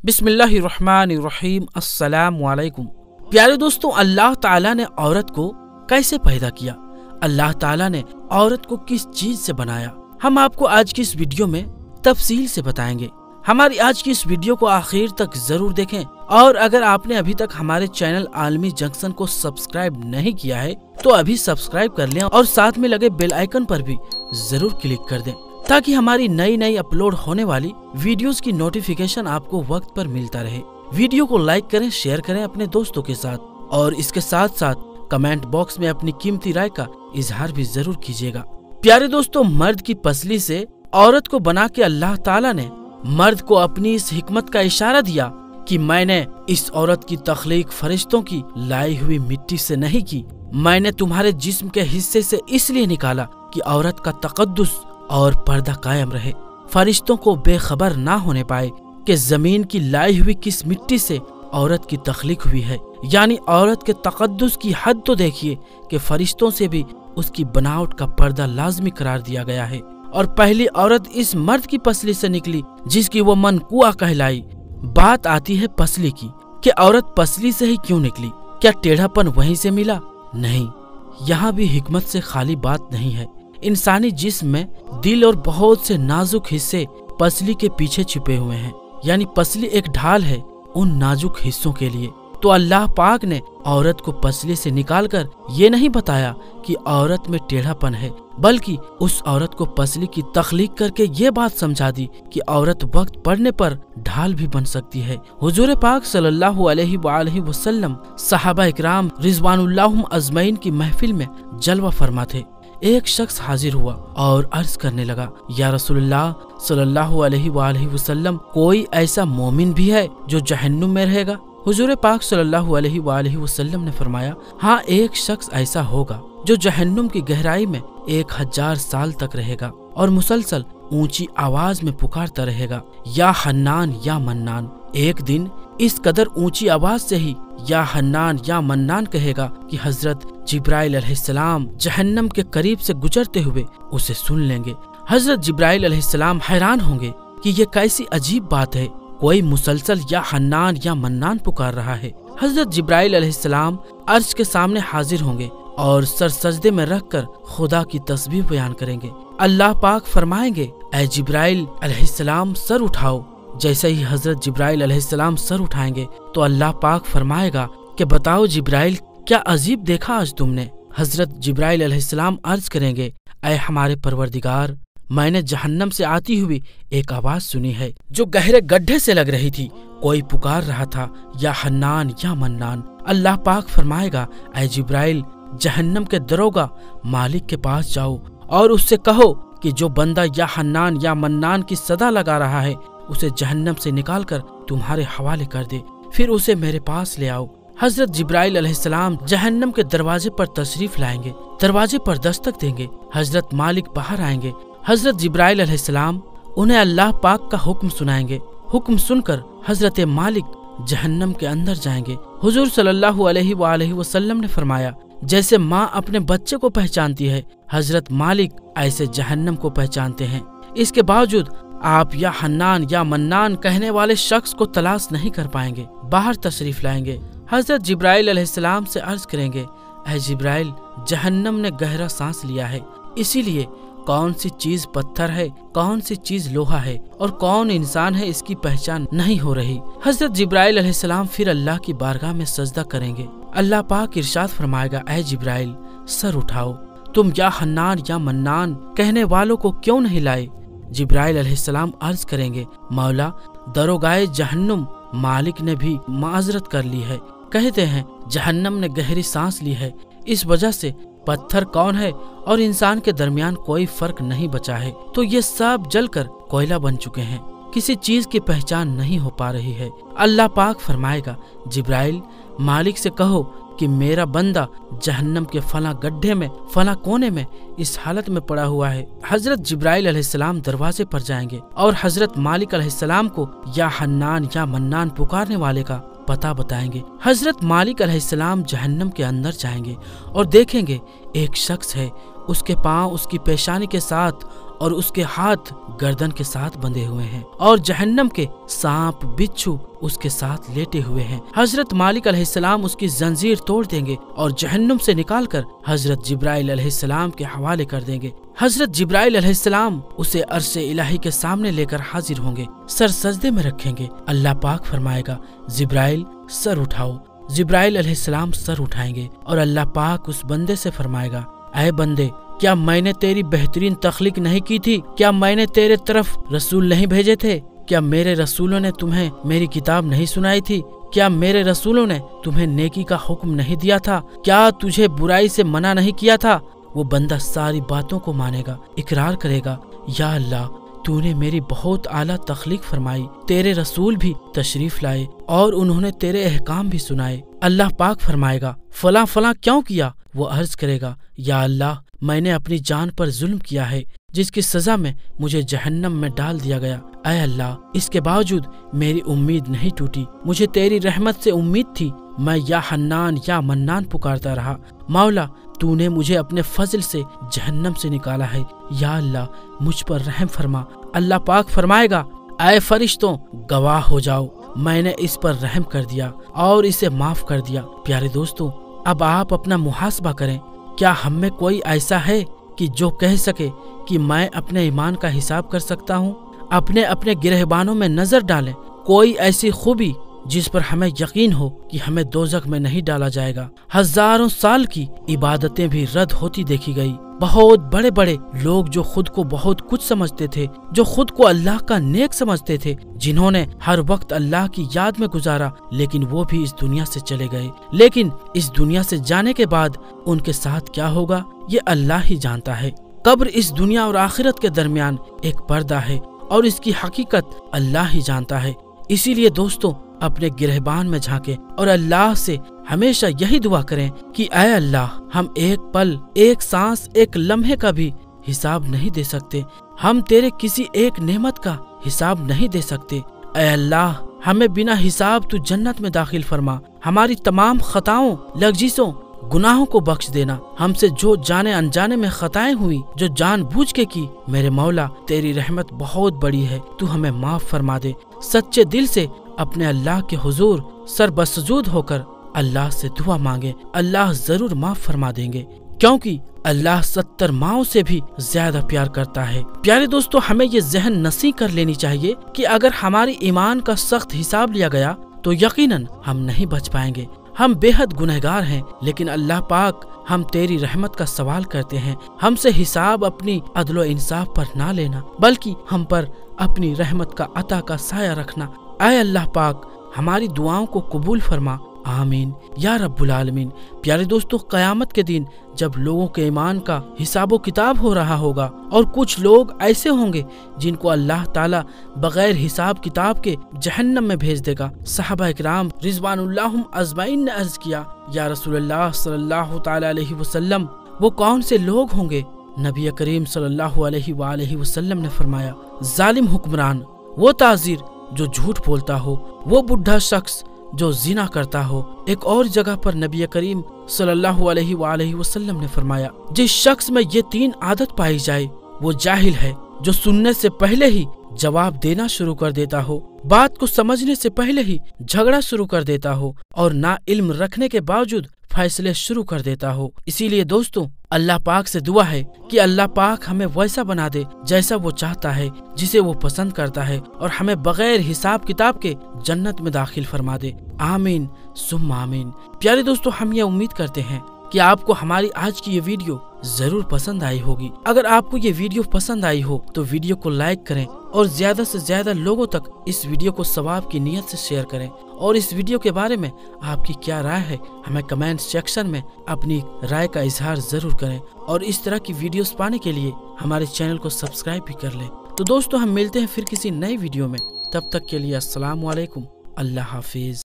बिस्मिल्लाहिर्रहमानिर्रहीम। अस्सलाम वालेकुम। प्यारे दोस्तों, अल्लाह ताला ने औरत को कैसे पैदा किया, अल्लाह ताला ने औरत को किस चीज से बनाया, हम आपको आज की इस वीडियो में तफसील से बताएंगे। हमारी आज की इस वीडियो को आखिर तक जरूर देखें और अगर आपने अभी तक हमारे चैनल आलमी जंक्शन को सब्सक्राइब नहीं किया है तो अभी सब्सक्राइब कर लें और साथ में लगे बेल आइकन पर भी जरूर क्लिक कर दें ताकि हमारी नई अपलोड होने वाली वीडियोस की नोटिफिकेशन आपको वक्त पर मिलता रहे। वीडियो को लाइक करें, शेयर करें अपने दोस्तों के साथ और इसके साथ साथ कमेंट बॉक्स में अपनी कीमती राय का इजहार भी जरूर कीजिएगा। प्यारे दोस्तों, मर्द की पसली से औरत को बना के अल्लाह ताला ने मर्द को अपनी इस हिकमत का इशारा दिया कि मैंने इस औरत की तख्लीक फरिश्तों की लाई हुई मिट्टी से नहीं की, मैंने तुम्हारे जिस्म के हिस्से से इसलिए निकाला कि औरत का तकद्दुस और पर्दा कायम रहे, फरिश्तों को बेखबर ना होने पाए कि जमीन की लाई हुई किस मिट्टी से औरत की तख्लीक हुई है। यानी औरत के तकद्दुस की हद तो देखिए कि फरिश्तों से भी उसकी बनावट का पर्दा लाजमी करार दिया गया है। और पहली औरत इस मर्द की पसली से निकली जिसकी वो मनकुआ कहलाई। बात आती है पसली की कि औरत पसली से ही क्यों निकली, क्या टेढ़ापन वहीं से मिला? नहीं, यहाँ भी हिकमत से खाली बात नहीं है। इंसानी जिस्म में दिल और बहुत से नाजुक हिस्से पसली के पीछे छिपे हुए हैं, यानी पसली एक ढाल है उन नाजुक हिस्सों के लिए। तो अल्लाह पाक ने औरत को पसली से निकालकर ये नहीं बताया कि औरत में टेढ़ापन है, बल्कि उस औरत को पसली की तख्लीक करके ये बात समझा दी कि औरत वक्त पड़ने पर ढाल भी बन सकती है। हुजूर पाक सल्लल्लाहु अलैहि वसल्लम सहाबा इकराम रिजवानुल्लाहुम अजमईन की महफिल में जलवा फरमा थे। एक शख्स हाजिर हुआ और अर्ज करने लगा, या रसूलुल्लाह सल्लल्लाहु अलैहि वसल्लम, कोई ऐसा मोमिन भी है जो जहन्नुम में रहेगा? हुजूर पाक सल्लल्लाहु अलैहि वसल्लम ने फरमाया, हाँ, एक शख्स ऐसा होगा जो जहन्नुम की गहराई में 1000 साल तक रहेगा और मुसलसल ऊंची आवाज में पुकारता रहेगा, या हन्नान या मन्नान। एक दिन इस कदर ऊंची आवाज से ही या हन्नान या मन्नान कहेगा कि हजरत जिब्राइल अलैहिस्सलाम जहन्नम के करीब से गुजरते हुए उसे सुन लेंगे। हजरत जिब्राइल अलैहिस्सलाम हैरान होंगे कि ये कैसी अजीब बात है, कोई मुसलसल या हन्नान या मन्नान पुकार रहा है। हजरत जिब्राइल अलैहिस्सलाम अर्श के सामने हाजिर होंगे और सर सजदे में रखकर खुदा की तस्बीह बयान करेंगे। अल्लाह पाक फरमाएंगे, ऐ जिब्राइल अलैहिस्सलाम सर उठाओ। जैसे ही हजरत जिब्राइल अलैहिस्सलाम सर उठाएंगे तो अल्लाह पाक फरमाएगा कि बताओ जिब्राइल, क्या अजीब देखा आज तुमने? हजरत जिब्राइल अलैहिस्सलाम अर्ज करेंगे, ऐ हमारे परवरदिगार, मैंने जहन्नम से आती हुई एक आवाज सुनी है जो गहरे गड्ढे से लग रही थी, कोई पुकार रहा था, या हन्नान या मन्नान। अल्लाह पाक फरमाएगा, ऐ जिब्राइल, जहन्नम के दरोगा मालिक के पास जाओ और उससे कहो कि जो बंदा या हन्नान या मन्नान की सदा लगा रहा है उसे जहन्नम से निकालकर तुम्हारे हवाले कर दे, फिर उसे मेरे पास ले आओ। हजरत जिब्राइल अलैहिस्सलाम जहन्नम के दरवाजे पर तशरीफ लाएंगे, दरवाजे पर दस्तक देंगे, हजरत मालिक बाहर आएंगे। हजरत जिब्राइल अलैहिस्सलाम उन्हें अल्लाह पाक का हुक्म सुनाएंगे। हुक्म सुनकर हजरत मालिक जहन्नम के अंदर जाएंगे। हुजूर सल्लल्लाहु अलैहि वसल्लम ने फरमाया, जैसे माँ अपने बच्चे को पहचानती है, हजरत मालिक ऐसे जहन्नम को पहचानते हैं। इसके बावजूद आप या हन्नान या मन्नान कहने वाले शख्स को तलाश नहीं कर पाएंगे। बाहर तशरीफ लाएंगे, हजरत जिब्राइल अलैहिस्सलाम से अर्ज करेंगे, ऐ जिब्राइल, जहन्नम ने गहरा सांस लिया है, इसीलिए कौन सी चीज पत्थर है, कौन सी चीज लोहा है और कौन इंसान है इसकी पहचान नहीं हो रही। हजरत जिब्राइल अलैहिस्सलाम फिर अल्लाह की बारगाह में सजदा करेंगे। अल्लाह पाक इरशाद फरमाएगा, ऐ जिब्राइल, सर उठाओ, तुम या हन्नान या मन्नान कहने वालों को क्यों नहीं लाए? जिब्राइल अलैहिस्सलाम अर्ज करेंगे, मौला, दरोगाए जहन्नुम मालिक ने भी माजरत कर ली है, कहते हैं जहन्नम ने गहरी सांस ली है, इस वजह से पत्थर कौन है और इंसान के दरमियान कोई फर्क नहीं बचा है, तो ये सब जलकर कोयला बन चुके हैं, किसी चीज की पहचान नहीं हो पा रही है। अल्लाह पाक फरमाएगा, जिब्राइल, मालिक से कहो कि मेरा बंदा जहन्नम के फला गड्ढे में, फला कोने में इस हालत में पड़ा हुआ है। हजरत जिब्राइल अलैहिस्सलाम दरवाजे पर जाएंगे और हजरत मालिक अलैहिस्सलाम को या हन्नान या मन्नान पुकारने वाले का पता बताएंगे। हजरत मालिक अलैहिस्सलाम जहन्नम के अंदर जाएंगे और देखेंगे एक शख्स है, उसके पांव उसकी पेशानी के साथ اور اس کے ہاتھ گردن کے ساتھ بندھے ہوئے ہیں اور جہنم کے سانپ بچھو اس کے ساتھ لیٹے ہوئے ہیں۔ حضرت مالک علیہ السلام اس کی زنجیر توڑ دیں گے اور جہنم سے نکال کر حضرت جبرائیل علیہ السلام کے حوالے کر دیں گے۔ حضرت جبرائیل علیہ السلام اسے عرش الہی کے سامنے لے کر حاضر ہوں گے، سر سجدے میں رکھیں گے۔ اللہ پاک فرمائے گا جبرائیل سر اٹھاؤ۔ جبرائیل علیہ السلام سر اٹھائیں گے اور اللہ پاک اس بندے سے فرمائے گا، اے بندے، کیا میں نے تیری بہترین تخلیق نہیں کی تھی؟ کیا میں نے تیرے طرف رسول نہیں بھیجے تھے؟ کیا میرے رسولوں نے تمہیں میری کتاب نہیں سنائی تھی؟ کیا میرے رسولوں نے تمہیں نیکی کا حکم نہیں دیا تھا؟ کیا تجھے برائی سے منع نہیں کیا تھا؟ وہ بندہ ساری باتوں کو مانے گا، اقرار کرے گا، یا اللہ تو نے میری بہت اعلیٰ تخلیق فرمائی، تیرے رسول بھی تشریف لائے اور انہوں نے تیرے احکام بھی سنائے۔ اللہ پاک فرمائے گا فلاں فلاں کیوں کیا؟ وہ عرض کرے گا، یا اللہ میں نے اپنی جان پر ظلم کیا ہے جس کی سزا میں مجھے جہنم میں ڈال دیا گیا۔ اے اللہ اس کے باوجود میری امید نہیں ٹوٹی، مجھے تیری رحمت سے امید تھی، میں یا حنان یا منان پکارتا رہا۔ مولا تو نے مجھے اپنے فضل سے جہنم سے نکالا ہے، یا اللہ مجھ پر رحم فرما۔ اللہ پاک فرمائے گا، اے فرشتوں گواہ ہو جاؤ، میں نے اس پر رحم کر دیا اور اسے معاف کر دیا۔ پیارے دوستوں، اب آپ اپنا محاسبہ کریں، کیا ہم میں کوئی ایسا ہے کہ جو کہہ سکے کہ میں اپنے ایمان کا حساب کر سکتا ہوں؟ اپنے گرہبانوں میں نظر ڈالیں، کوئی ایسی خوبی جس پر ہمیں یقین ہو کہ ہمیں دوزخ میں نہیں ڈالا جائے گا۔ ہزاروں سال کی عبادتیں بھی رد ہوتی دیکھی گئی۔ بہت بڑے بڑے لوگ جو خود کو بہت کچھ سمجھتے تھے، جو خود کو اللہ کا نیک سمجھتے تھے، جنہوں نے ہر وقت اللہ کی یاد میں گزارا، لیکن وہ بھی اس دنیا سے چلے گئے۔ لیکن اس دنیا سے جانے کے بعد ان کے ساتھ کیا ہوگا یہ اللہ ہی جانتا ہے۔ قبر اس دنیا اور آخرت کے درمیان ایک پردہ ہے اور اس کی حقیقت اللہ ہی جانتا ہے۔ اسی لیے دوستوں، اپنے گرہبان میں جھانکیں اور اللہ سے ہمیشہ یہی دعا کریں کہ اے اللہ ہم ایک پل، ایک سانس، ایک لمحے کا بھی حساب نہیں دے سکتے، ہم تیرے کسی ایک نعمت کا حساب نہیں دے سکتے۔ اے اللہ ہمیں بنا حساب تو جنت میں داخل فرما، ہماری تمام خطاؤں، لغزشوں، گناہوں کو بخش دینا۔ ہم سے جو جانے انجانے میں خطائیں ہوئی، جو جان بوجھ کے کی، میرے مولا تیری رحمت بہت بڑی ہے، تو ہمیں معاف فرما دے۔ سچے دل سے اپنے اللہ کے حضور سر بسجود ہو کر اللہ سے دعا مانگے، اللہ ضرور معاف فرما دیں گے، کیونکہ اللہ 70 ماؤں سے بھی زیادہ پیار کرتا ہے۔ پیارے دوستو، ہمیں یہ ذہن نصیح کر لینی چاہیے کہ اگر ہماری ایمان کا سخت حساب لیا گیا تو یقیناً ہم نہیں بچ پائیں گے۔ ہم بے حد گنہگار ہیں، لیکن اللہ پاک ہم تیری رحمت کا سوال کرتے ہیں۔ ہم سے حساب اپنی عدل و انصاف پر نہ لینا، بلکہ ہم پر اپنی رحمت کا عطا کا سایہ رکھنا۔ اے اللہ پاک ہماری دعاؤں کو قبول فرما، آمین یا رب العالمین۔ پیارے دوستو، قیامت کے دن جب لوگوں کے ایمان کا حساب و کتاب ہو رہا ہوگا اور کچھ لوگ ایسے ہوں گے جن کو اللہ تعالیٰ بغیر حساب کتاب کے جہنم میں بھیج دے گا، صحابہ اکرام رضوان اللہ اجمعین نے عرض کیا، یا رسول اللہ صلی اللہ تعالی علیہ وسلم وہ کون سے لوگ ہوں گے؟ نبی کریم صلی اللہ علیہ وآلہ وسلم نے فرمایا، ظالم حکمران، وہ تاجر جو جھوٹ بولتا ہو، وہ بڈھا شخص جو زنا کرتا ہو۔ ایک اور جگہ پر نبی کریم صلی اللہ علیہ وآلہ وسلم نے فرمایا، جس شخص میں یہ 3 عادت پائی جائے وہ جاہل ہے، جو سننے سے پہلے ہی جواب دینا شروع کر دیتا ہو، بات کو سمجھنے سے پہلے ہی جھگڑا شروع کر دیتا ہو، اور نہ علم رکھنے کے باوجود فیصلے شروع کر دیتا ہو۔ اسی لیے دوستوں، اللہ پاک سے دعا ہے کہ اللہ پاک ہمیں ویسا بنا دے جیسا وہ چاہتا ہے، جسے وہ پسند کرتا ہے، اور ہمیں بغیر حساب کتاب کے جنت میں داخل فرما دے، آمین ثم آمین۔ پیارے دوستو، ہم یہ امید کرتے ہیں کہ آپ کو ہماری آج کی یہ ویڈیو ضرور پسند آئی ہوگی۔ اگر آپ کو یہ ویڈیو پسند آئی ہو تو ویڈیو کو لائک کریں اور زیادہ سے زیادہ لوگوں تک اس ویڈیو کو ثواب کی نیت سے شیئر کریں، اور اس ویڈیو کے بارے میں آپ کی کیا رائے ہے ہمیں کمنٹ سیکشن میں اپنی رائے کا اظہار ضرور کریں، اور اس طرح کی ویڈیوز پانے کے لیے ہمارے چینل کو سبسکرائب بھی کر لیں۔ تو دوستو، ہم ملتے ہیں پھر کسی نئی ویڈیو میں، تب تک کے لیے السلام علیکم، اللہ حافظ۔